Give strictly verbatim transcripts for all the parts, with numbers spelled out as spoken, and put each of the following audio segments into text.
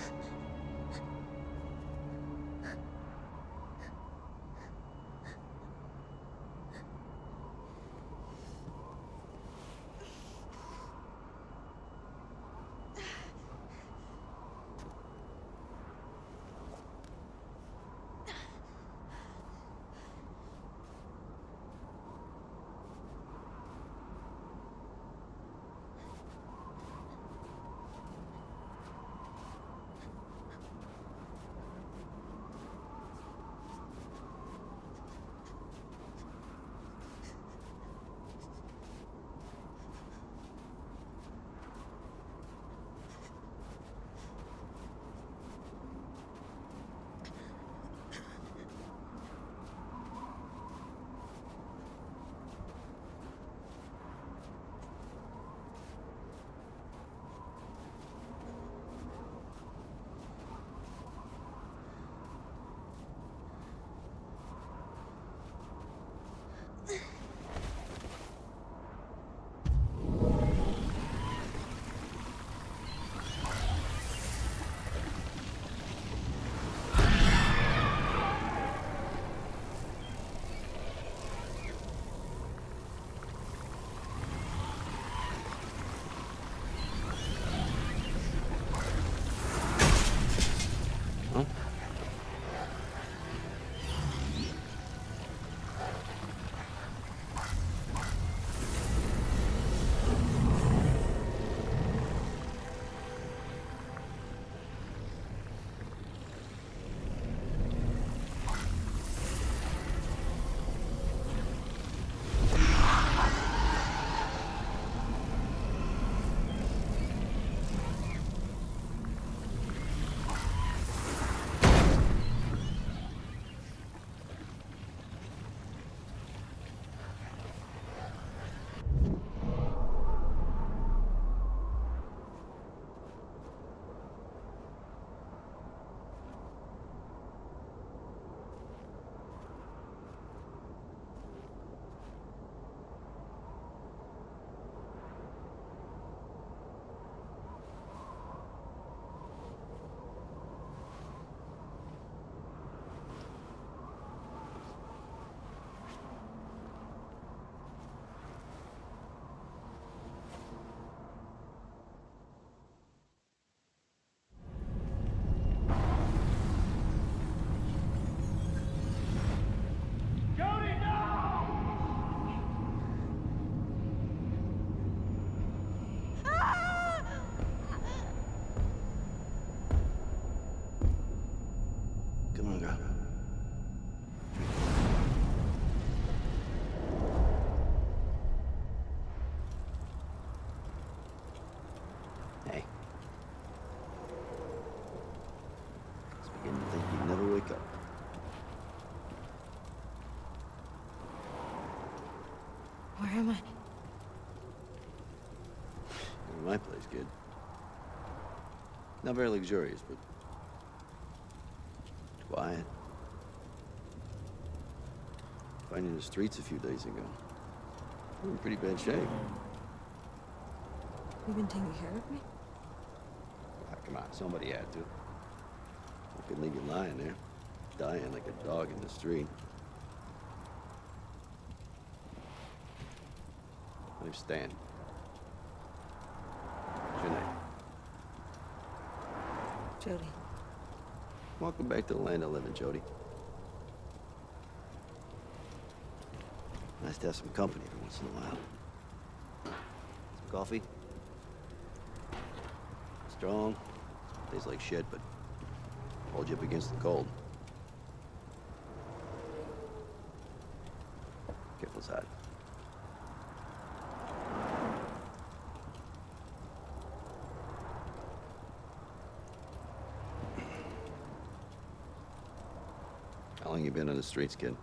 Where am I? My place, kid. Not very luxurious, but quiet. Found you in the streets a few days ago. You're in pretty bad shape. You've been taking care of me? Ah, come on, somebody had to. I couldn't leave you lying there, dying like a dog in the street. Understand. What's your name? Jodie. Welcome back to the land of living, Jodie. Nice to have some company every once in a while. Some coffee? Strong. Tastes like shit, but hold you up against the cold. Careful, it's hot. How long you been on the streets, kid?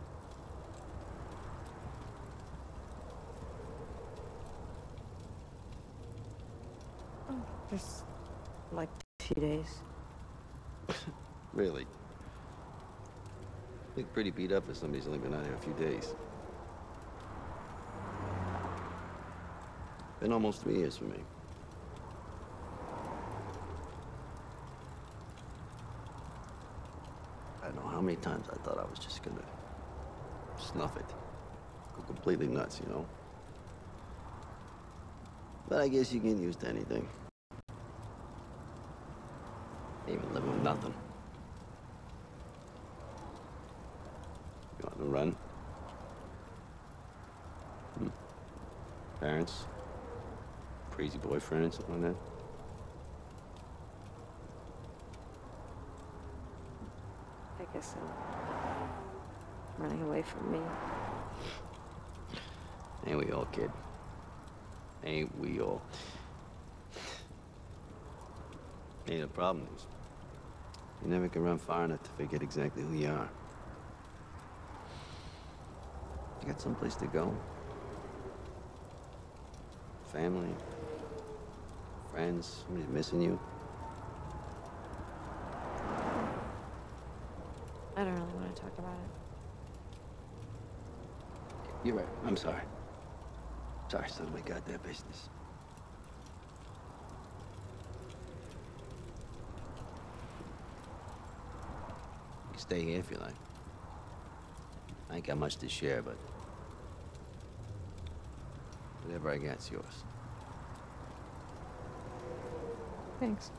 Oh, just like a few days. Really? Look pretty beat up if somebody's only been out here a few days. Been almost three years for me. don't know how many times I thought I was just gonna snuff it. Go completely nuts, you know? But I guess you get used to anything. Even living with nothing. You want to run? Hmm. Parents? Crazy boyfriend, something like that? I guess so. Running away from me. Ain't we all, kid? Ain't we all? Hey, the problem is, you never can run far enough to forget exactly who you are. You got someplace to go. Family. Friends. Somebody's missing you. I don't really want to talk about it. You're right. I'm sorry. Sorry, son of my goddamn business. You can stay here if you like. I ain't got much to share, but whatever I got's yours. Thanks.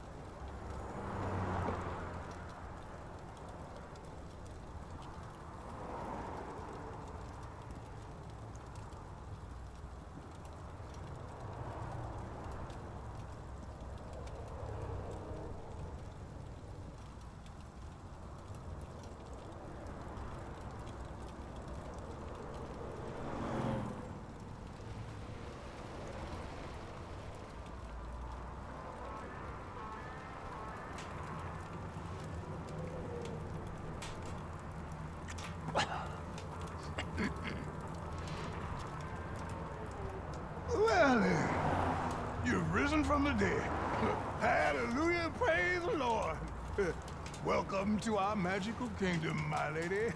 Well, you've risen from the dead. Hallelujah, praise the Lord. Welcome to our magical kingdom, my lady.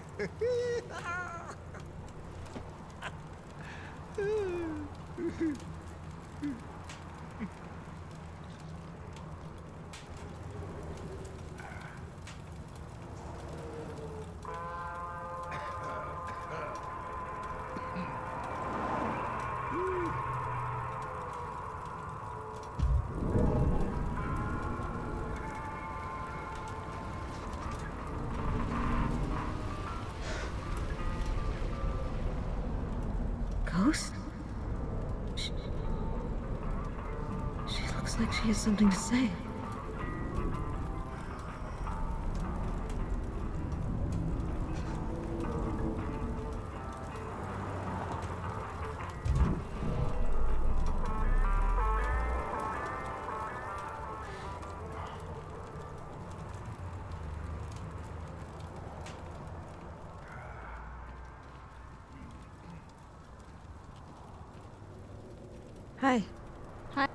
Ghost? She, she looks like she has something to say. Hi. Hi.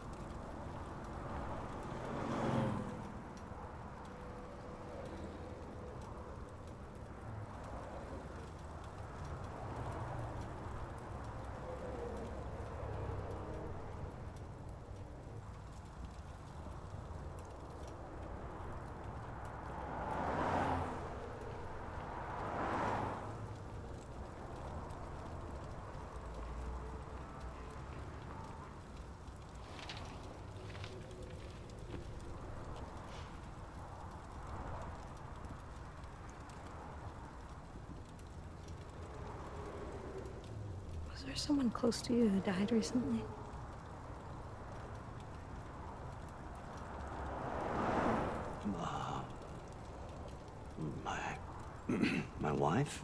Was there someone close to you who died recently? Uh, my... my wife?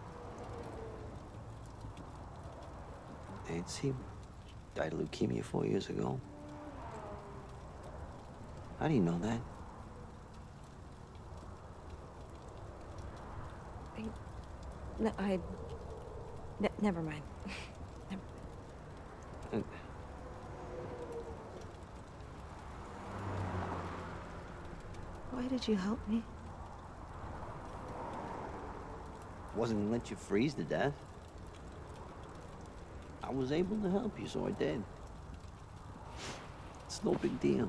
Nancy died of leukemia four years ago. How do you know that? I... No, I... Ne never mind. Never And Why did you help me? wasn't gonna let you freeze to death. I was able to help you, so I did. It's no big deal.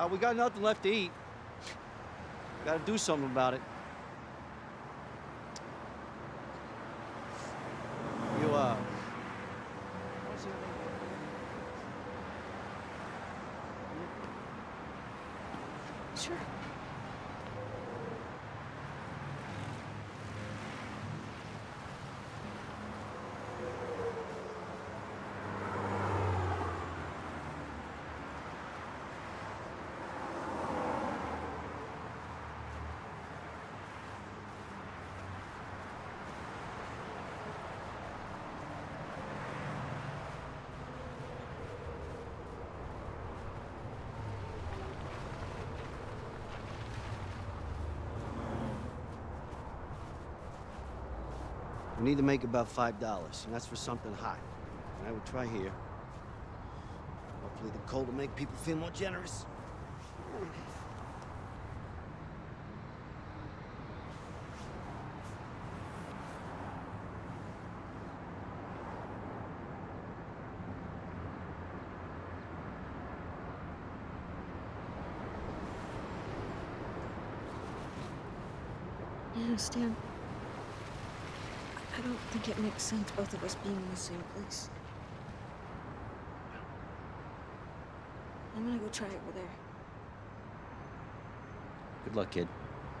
Uh, we got nothing left to eat. Gotta do something about it. You, uh... what's your name? Sure. We need to make about five dollars, and that's for something hot. And I would try here. Hopefully the cold will make people feel more generous. You understand? I don't think it makes sense both of us being in the same place. I'm gonna go try over there. Good luck, kid.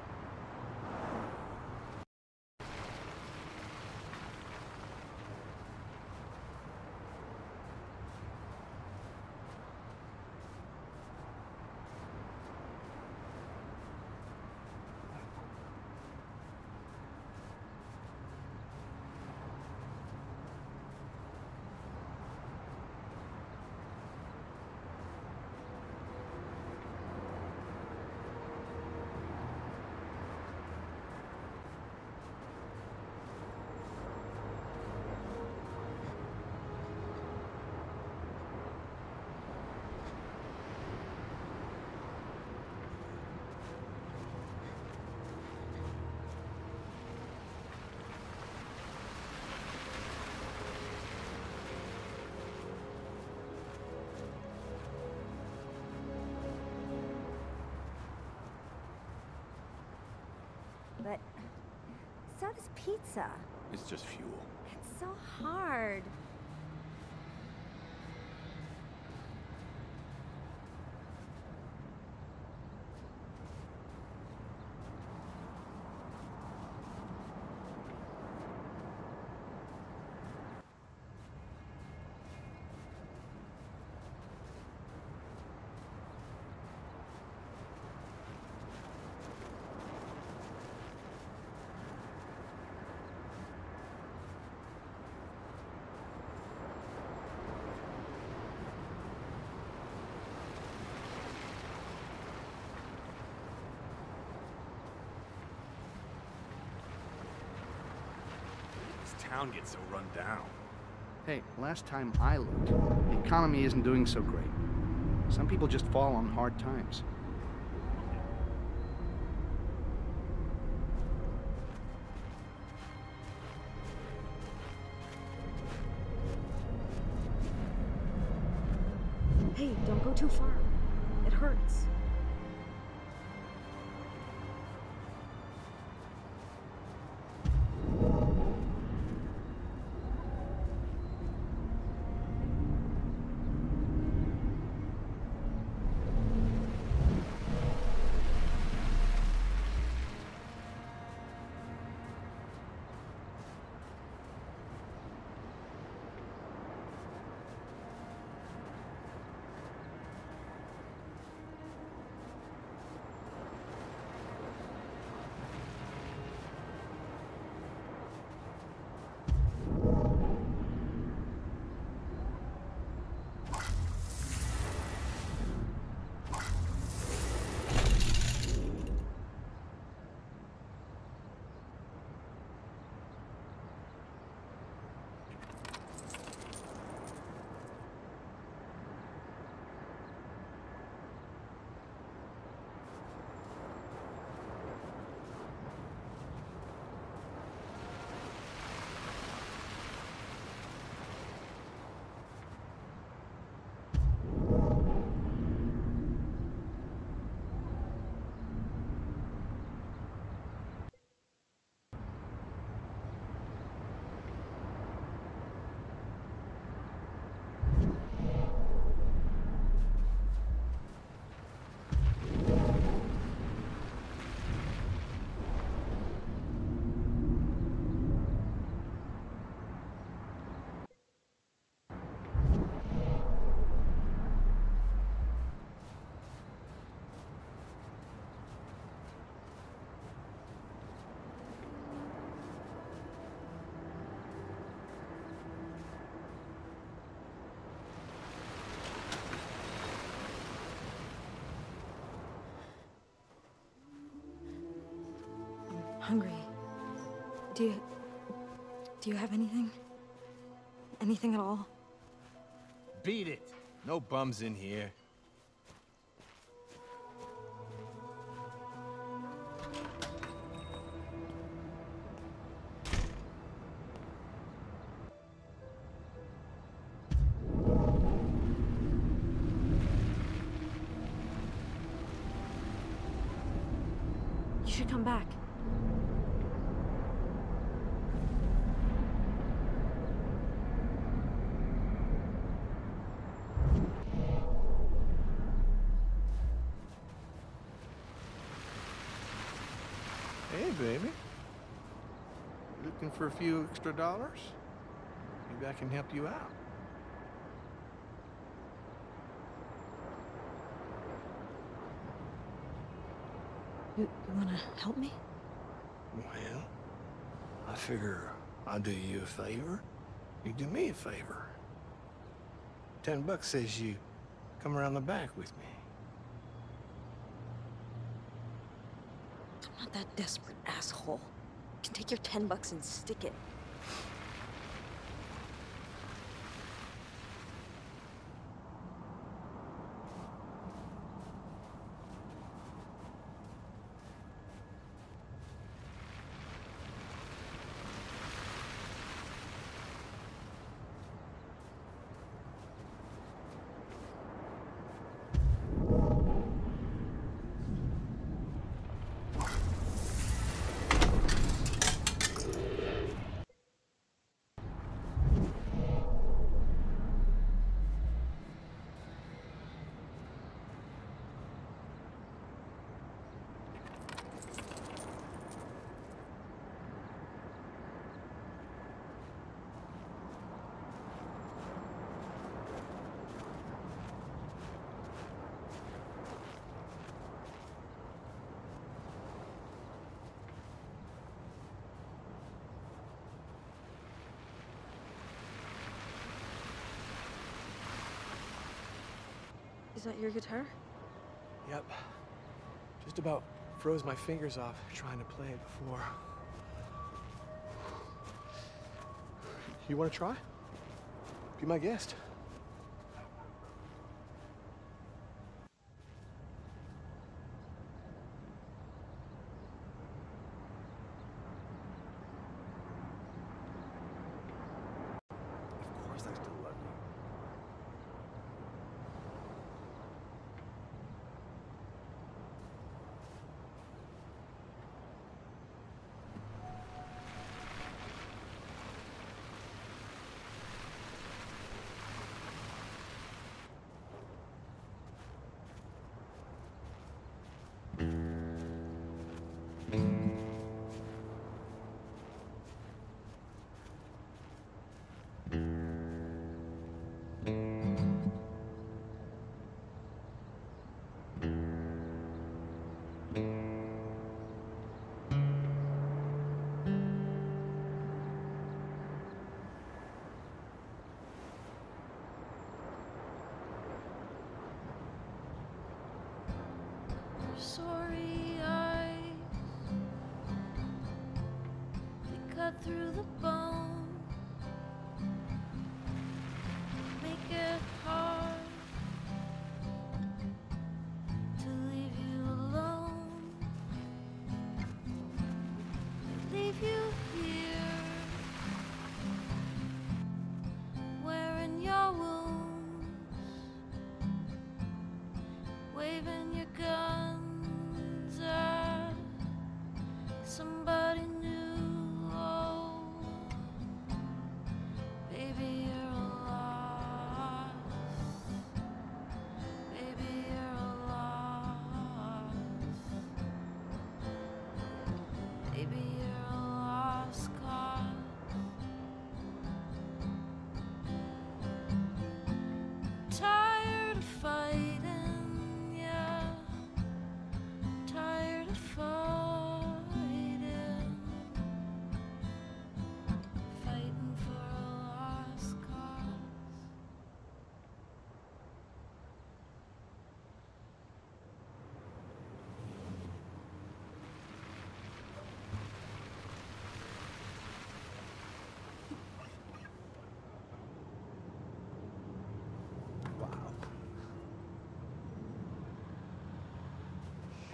But so does pizza. It's just fuel. It's so hard. Town gets so run down. Hey, last time I looked, the economy isn't doing so great. Some people just fall on hard times. Hey, don't go too far. It hurts. hungry. Do you... Do you have anything? Anything at all? Beat it. No bums in here. You should come back. Hey, baby. You looking for a few extra dollars? Maybe I can help you out. You, you wanna help me? Well, I figure I'll do you a favor. You do me a favor. Ten bucks says you come around the back with me. I'm not that desperate, asshole. You can take your ten bucks and stick it. Is that your guitar? Yep. Just about froze my fingers off trying to play it before. You want to try? Be my guest. Of course I still love you.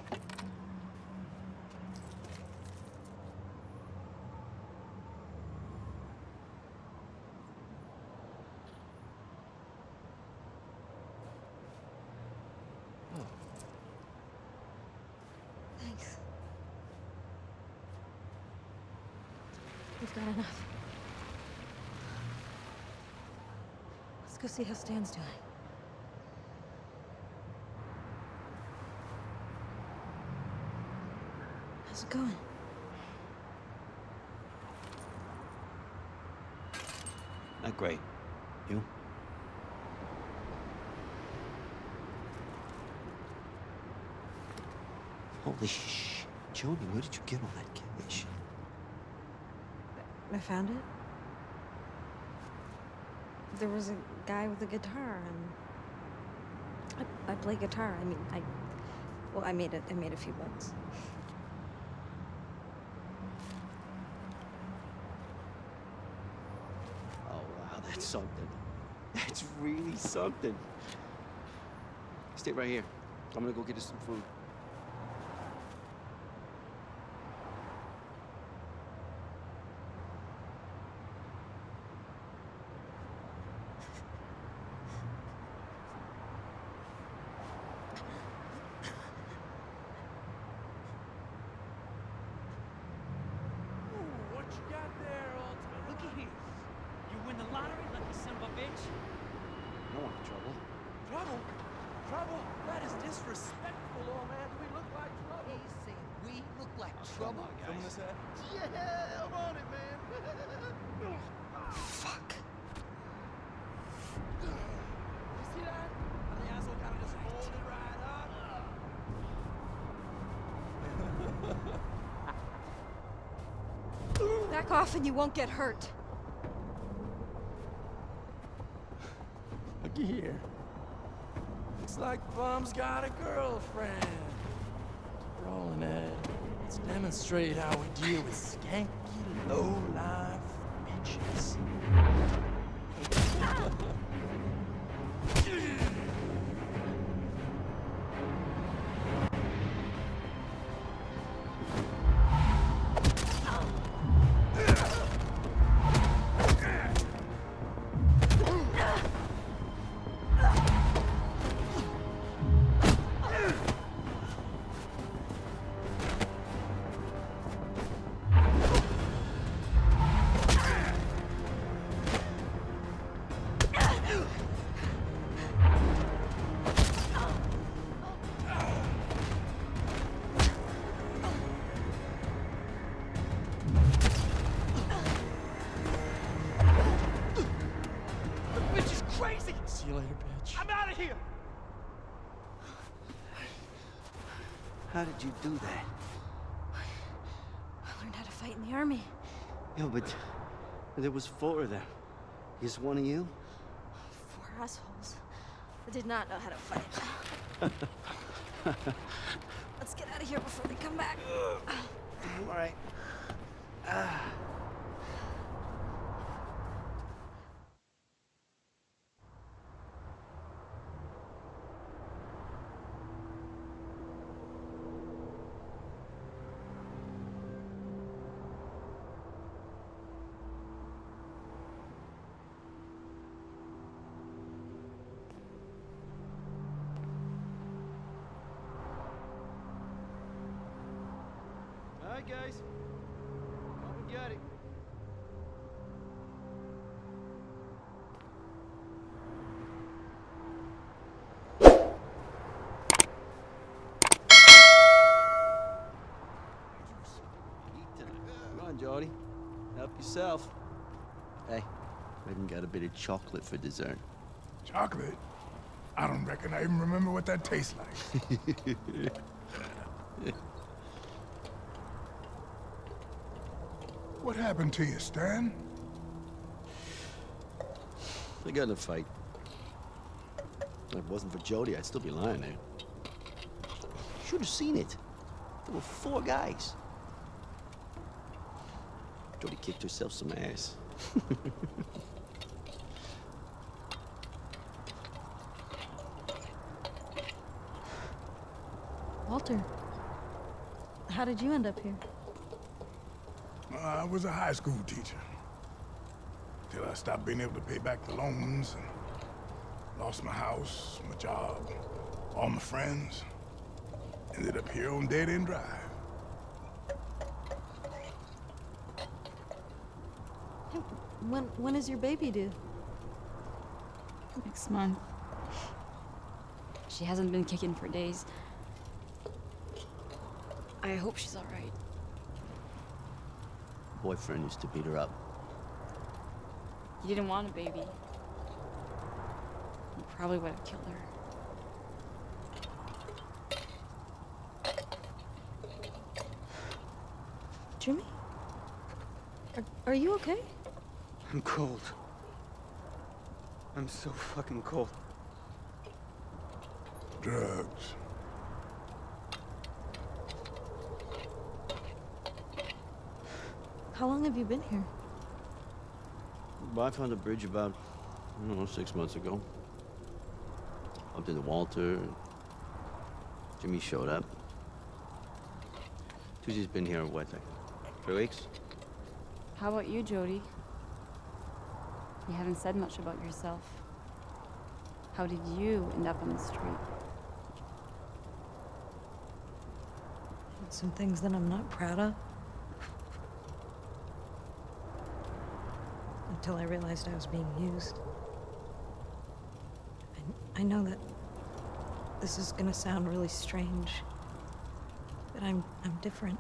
Thanks. We've got enough. Let's go see how Stan's doing. How's it going? Not great. You? Holy sh! Jodie, where did you get all that cash? I found it. There was a guy with a guitar, and I, I play guitar. I mean, I, well, I made it. I made a few bucks. Oh wow, that's something. That's really something. Stay right here. I'm gonna go get us some food. Back off and you won't get hurt. Look here. Looks like Bum's got a girlfriend. Rolling it. Let's demonstrate how we deal with skanky, low-life bitches. See you later, bitch. I'm out of here! How did you do that? I learned how to fight in the army. Yeah, but there was four of them. Is one of you? Four assholes. I did not know how to fight. Let's get out of here before they come back. All right. Ah. All right, guys. Come and get it. Come on, Jodie. Help yourself. Hey, I even got a bit of chocolate for dessert. Chocolate? I don't reckon I even remember what that tastes like. What happened to you, Stan? I got in a fight. If it wasn't for Jodie, I'd still be lying there. Should have seen it. There were four guys. Jodie kicked herself some ass. Walter. how did you end up here? Uh, I was a high school teacher. Till I stopped being able to pay back the loans and lost my house, my job, all my friends. Ended up here on Dead End Drive. Hey, when, when is your baby due? Next month. She hasn't been kicking for days. I hope she's all right. Boyfriend used to beat her up. He didn't want a baby. He probably would have killed her. Jimmy? Are, are you okay? I'm cold. I'm so fucking cold. Drugs. How long have you been here? Well, I found a bridge about, I don't know, six months ago. Bumped into Walter. And Jimmy showed up. Tuesday's been here, what, like, three weeks? How about you, Jodie? You haven't said much about yourself. How did you end up on the street? Some things that I'm not proud of. Until I realized I was being used. I, I know that this is gonna sound really strange, but I'm, I'm different.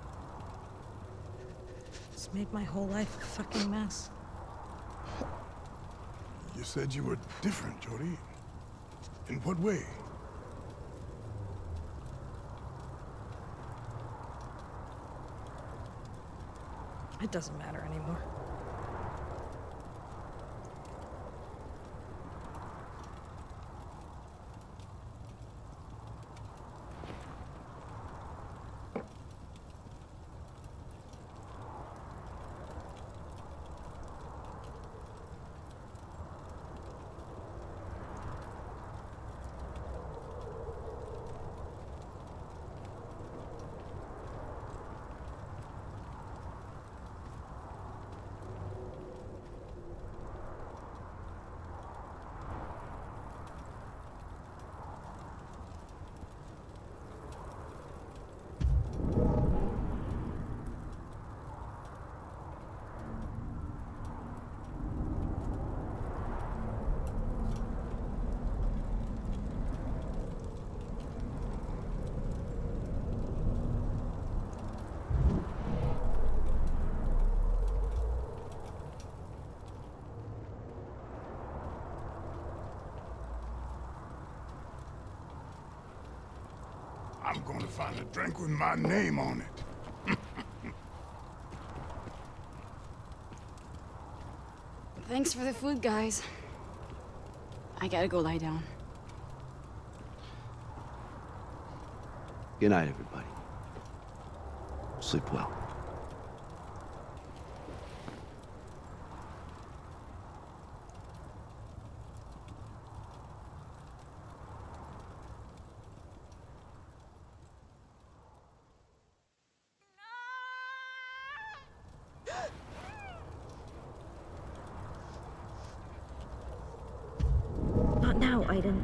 It's made my whole life a fucking mess. You said you were different, Jodie. In what way? It doesn't matter anymore. I'm going to find a drink with my name on it. Thanks for the food, guys. I gotta go lie down. Good night, everybody. Sleep well. Not now, Aiden.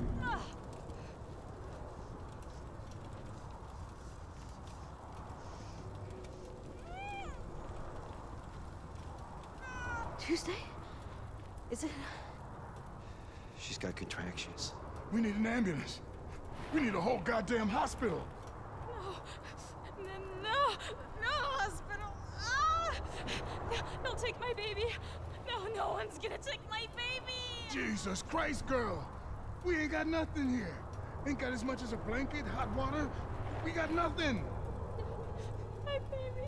Tuesday? Is it? She's got contractions. We need an ambulance. We need a whole goddamn hospital. No, no, no hospital. Ah! No, don't take my baby. No, no one's gonna take my baby. Jesus Christ, girl. We ain't got nothing here. Ain't got as much as a blanket, hot water. We got nothing. My baby.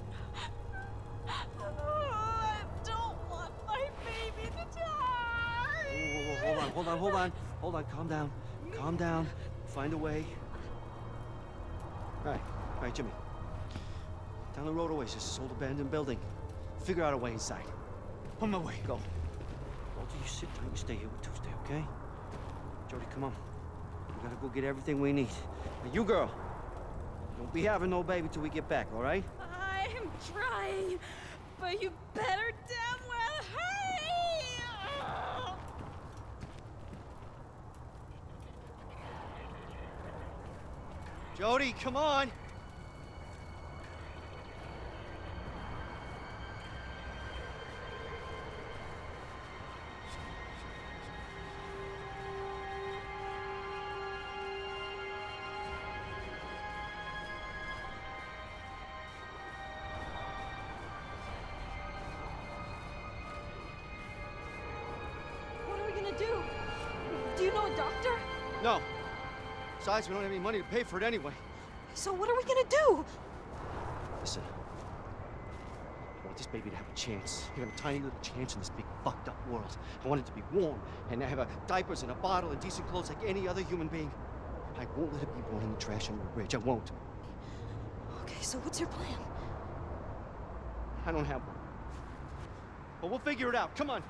Oh, I don't want my baby to die. Whoa, whoa, whoa, hold on, hold on, hold on. Hold on, calm down. Calm down. Find a way. All right, all right, Jimmy. Down the road a ways, there's this old abandoned building. Figure out a way inside. On my way, go. Walter, you sit tight and stay here with Tuesday, okay? Jodie, come on. We gotta go get everything we need. Now, you girl, Don't be having no baby till we get back, all right? I'm trying, but you better damn well hurry! Jodie, come on! What are we gonna do? Do you know a doctor? No. Besides, we don't have any money to pay for it anyway. So what are we gonna do? Listen. I want this baby to have a chance. You have a tiny little chance in this big fucked up world. I want it to be warm and have a diapers and a bottle and decent clothes like any other human being. I won't let it be born in the trash under a bridge. I won't. Okay, so what's your plan? I don't have one. But we'll figure it out. Come on.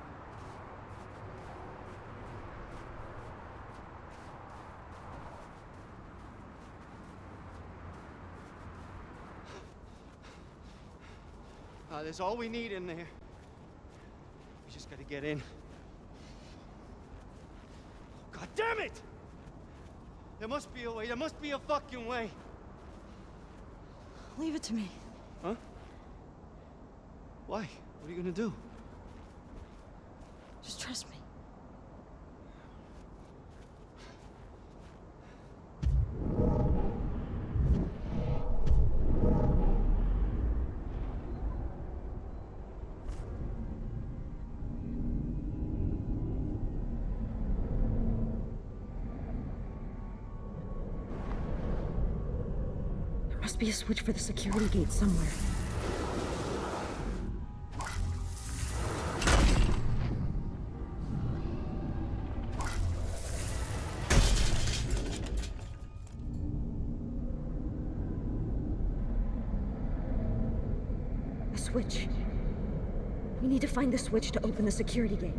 Uh, there's all we need in there. We just gotta get in. Oh, God damn it! There must be a way. There must be a fucking way. Leave it to me. Huh? Why? What are you gonna do? Just trust me. There must be a switch for the security gate somewhere. A switch. We need to find the switch to open the security gate.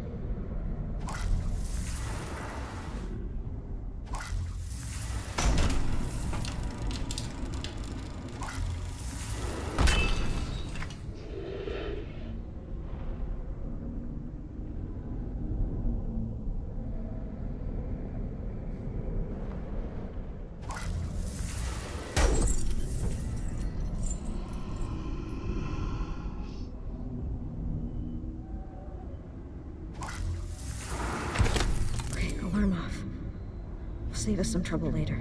Alarm off. Will save us some trouble later.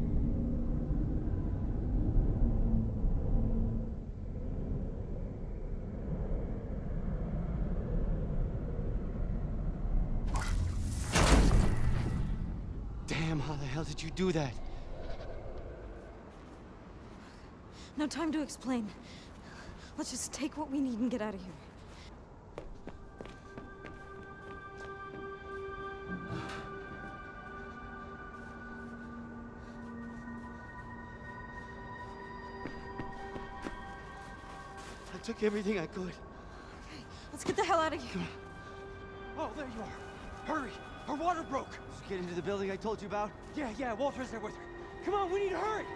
Damn, how the hell did you do that? No time to explain. Let's just take what we need and get out of here. I took everything I could. Okay, let's get the hell out of here. Oh, there you are. Hurry. Her water broke. Did you get into the building I told you about? Yeah, yeah, Walter's there with her. Come on, we need to hurry.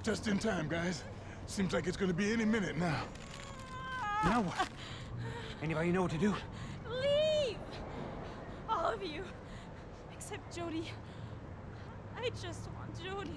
Just in time, guys. Seems like it's gonna be any minute now. Now what? Anybody know what to do? Leave! All of you. Except Jodie. I just want Jodie.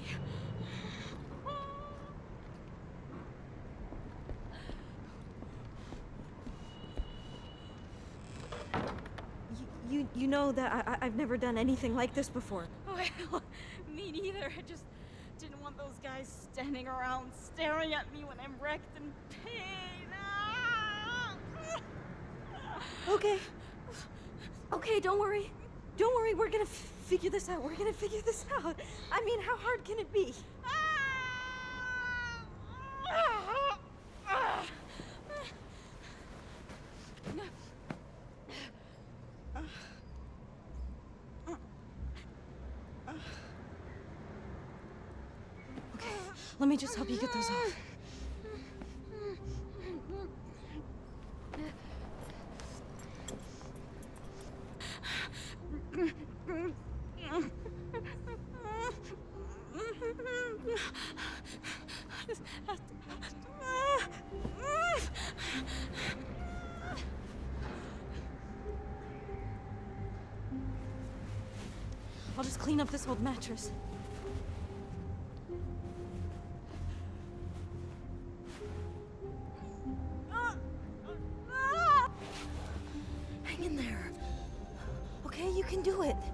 You, you, you know that I, I've never done anything like this before. Well, me neither. I just didn't want those guys standing around staring at me when I'm wrecked in pain. Ah! Okay. Okay, don't worry. Don't worry, we're gonna f figure this out. We're gonna figure this out. I mean, how hard can it be? Okay, let me just help you get those off. I'll just clean up this old mattress. Hang in there. Okay, you can do it.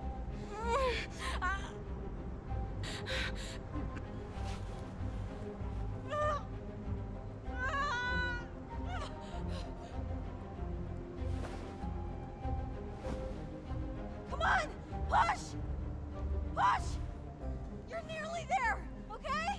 Come on! Push! Push! You're nearly there, okay?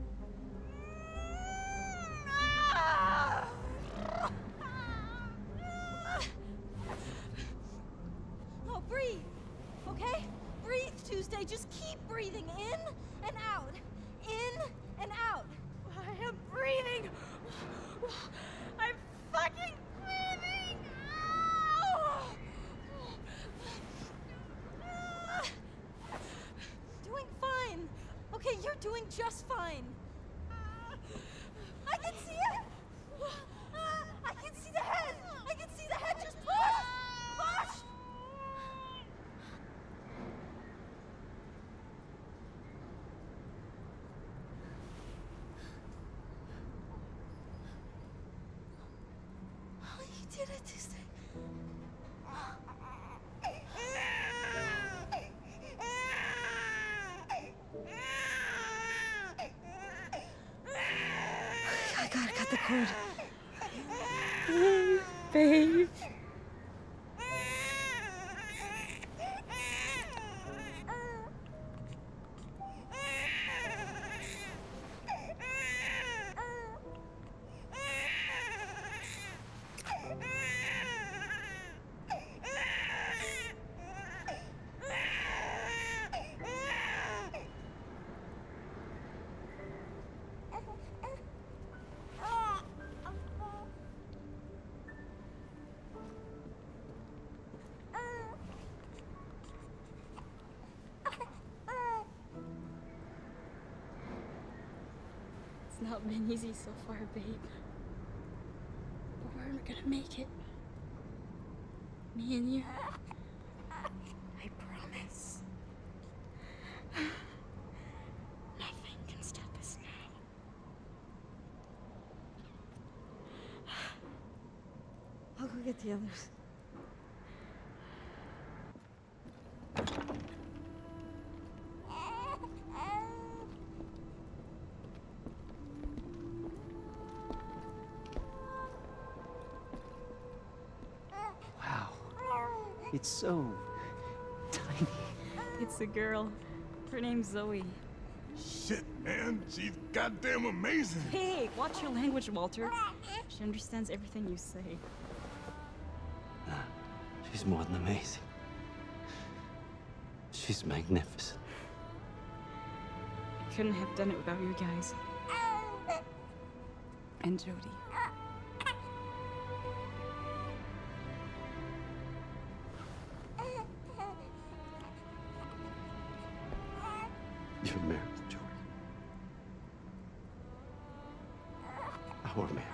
No, breathe, okay? Breathe, Tuesday. Just keep breathing in and out. In and out. I am breathing. I'm fucking breathing. Ow! Doing fine. Okay, you're doing just fine. I can see it. I can see the head. I can see the head. Just push. Push. Oh, you did it, Tuesday. I gotta cut the cord. Babe. It's not been easy so far, babe. But we're gonna make it. Me and you. I promise. Nothing can stop us now. I'll go get the others. It's so tiny. It's a girl. Her name's Zoe. Shit, man. She's goddamn amazing. Hey, watch your language, Walter. She understands everything you say. She's more than amazing. She's magnificent. I couldn't have done it without you guys. And Jodie. You're married, Jodie. toward me.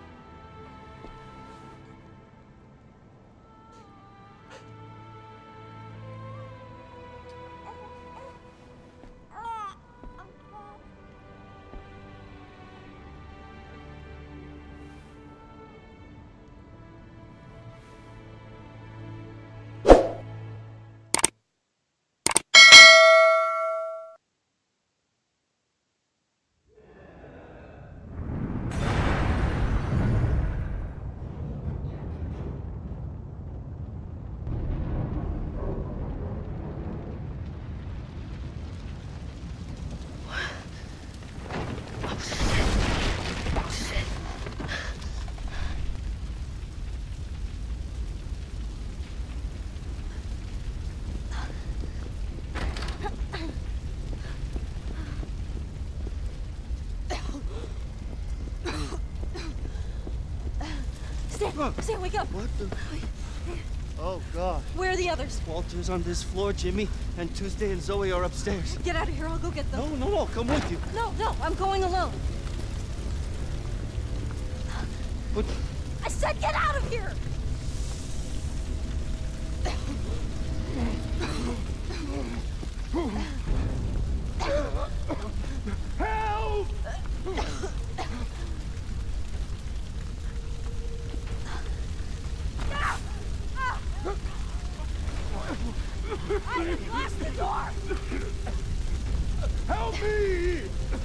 Stan, Stan, wake up. What the? Oh, God. Where are the others? Walter's on this floor, Jimmy, and Tuesday and Zoe are upstairs. Get out of here, I'll go get them. No, no, no, I'll come with you. No, no, I'm going alone. But... I said get out of here! Help! I lost the door! Help me!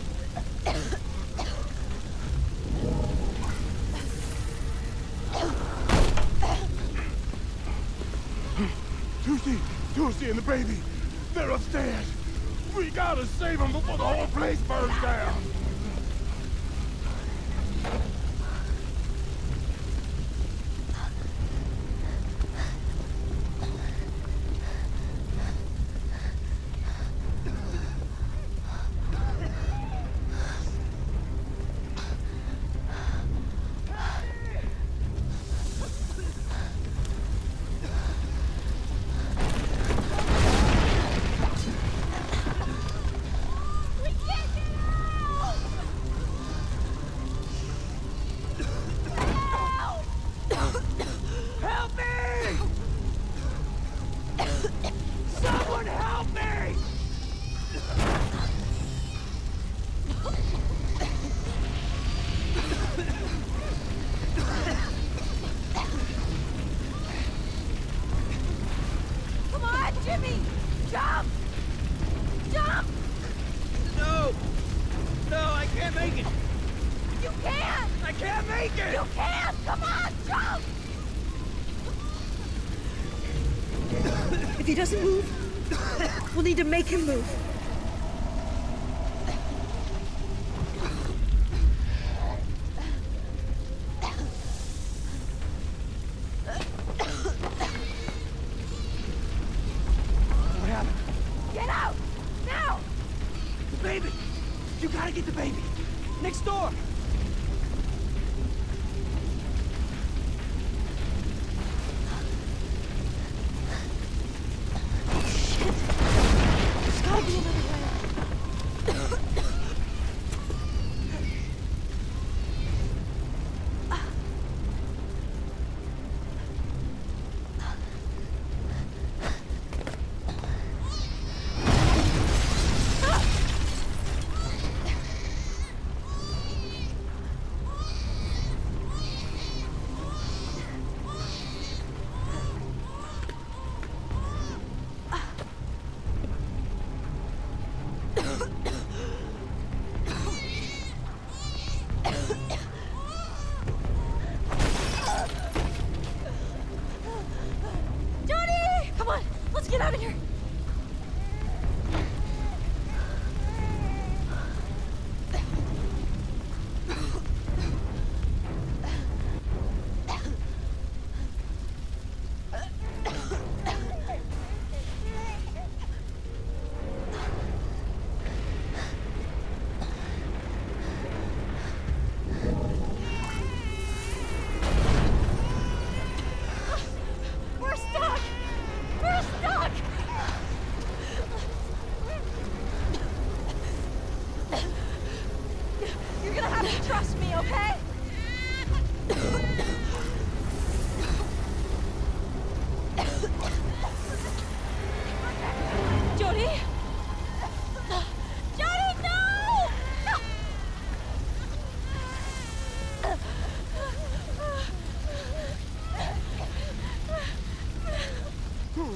Tuesday, Tuesday and the baby, they're upstairs. We gotta save them before the whole place burns down. If he doesn't move, we'll need to make him move. What happened? Get out! Now! The baby! You gotta get the baby! Next door!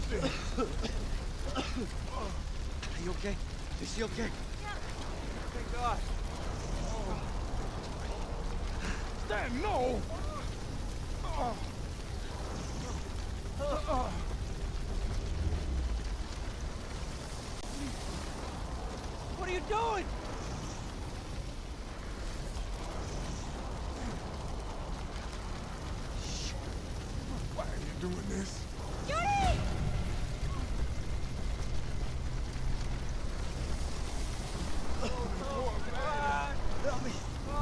Are you okay? Is she okay? Yeah. Thank God. Dad, no! Oh. Oh. What are you doing? Why are you doing this? Jodie! Help me.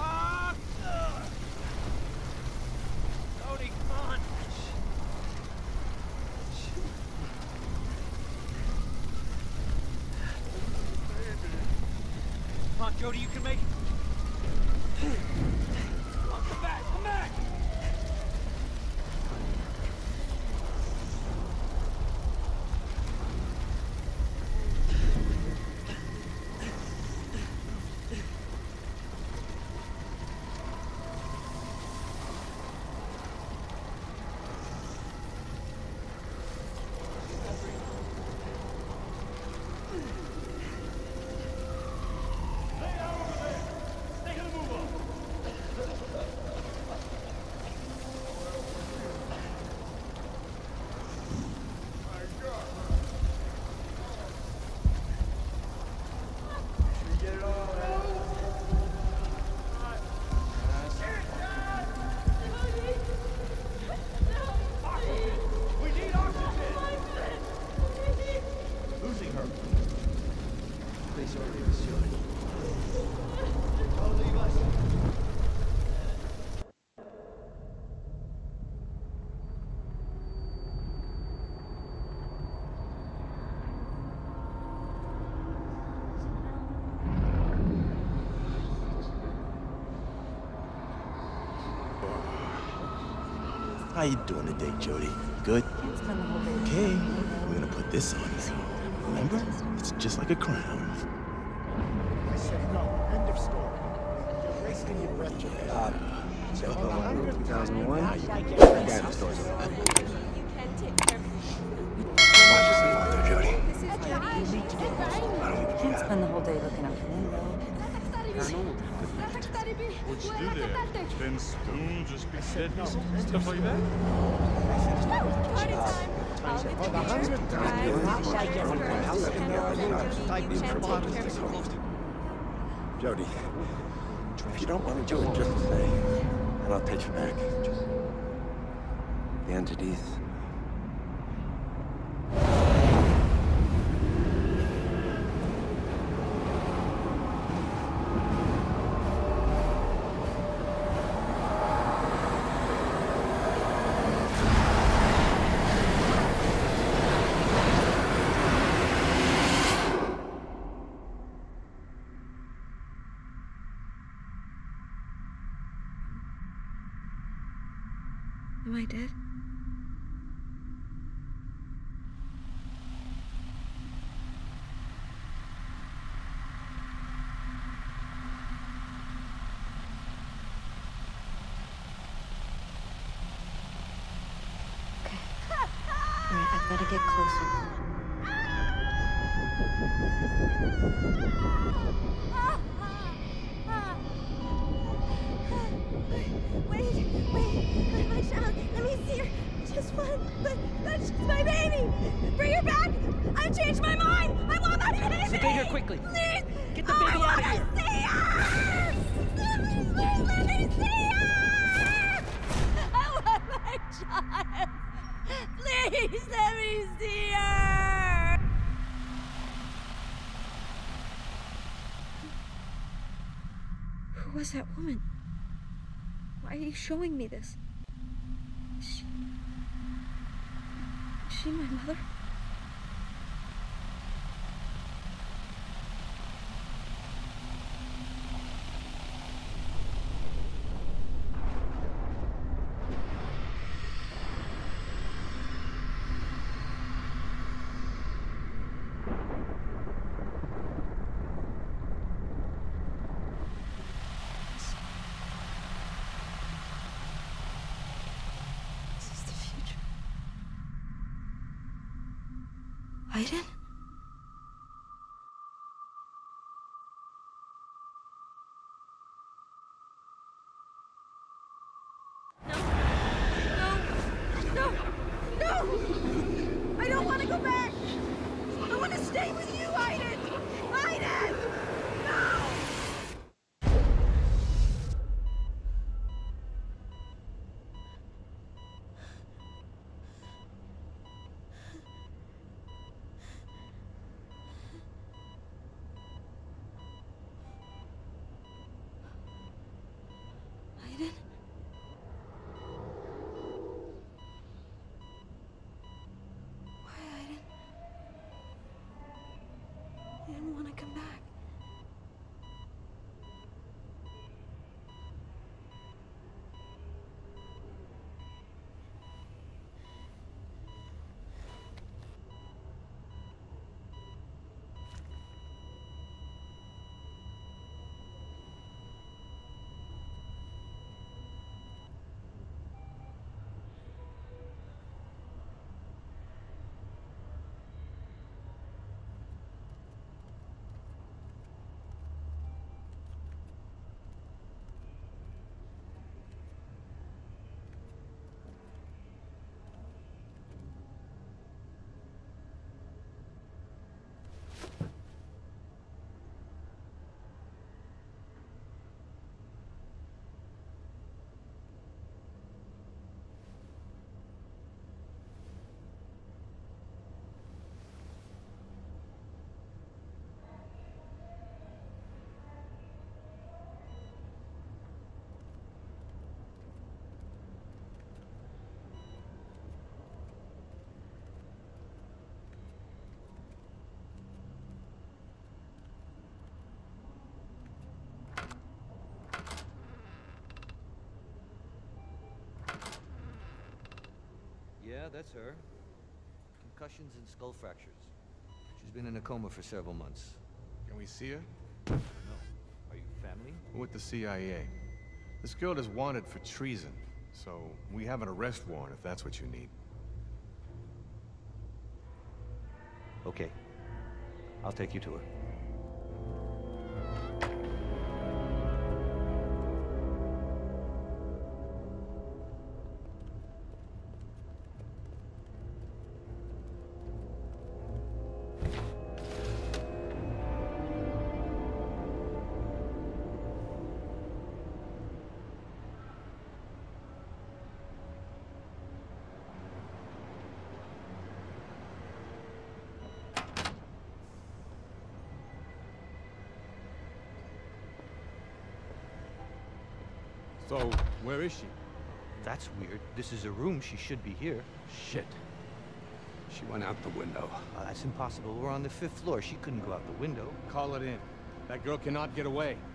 Jodie, come on. Come on, Jodie, you can make it. Oh, come back, come back. How you doing today, Jodie? Good? Okay, we're gonna put this on you. Remember? It's just like a crown. I said no. End of story. You're wasting your breath, Jodie. Uh, so, uh, two thousand one? I like it. Yeah, the story's over. Watch yourself out there, Jodie. Can't spend the whole day looking out the window. Paranormal. What'd you do there? Spin spoons or speak dead pieces? Stuff like that? Party time. I'll get the hundred Jodie, if you don't want to do it, just say, and I'll take you back. The entities. Am I dead? Okay. All right, I've got to get closer. Wait, wait, my child, let me see her. Just one, but that's my baby. Bring her back. I've changed my mind. I want that baby. Sedate her quickly. Please. Get the baby out of here. See her. Let me see her. I want my child. Please let me see her. Who was that woman? Why are you showing me this? Is she... Is she my mother? Aiden? No! No! I don't want to go back! I want to stay with you, Aiden! Aiden! No! Aiden? Why, Aiden? I didn't want to come back. Yeah, that's her. Concussions and skull fractures. She's been in a coma for several months. Can we see her? No. Are you family? We're with the C I A. This girl is wanted for treason, so we have an arrest warrant if that's what you need. Okay. I'll take you to her. So, where is she? That's weird. This is a room. She should be here. Shit. She went out the window. Oh, that's impossible. We're on the fifth floor. She couldn't go out the window. Call it in. That girl cannot get away.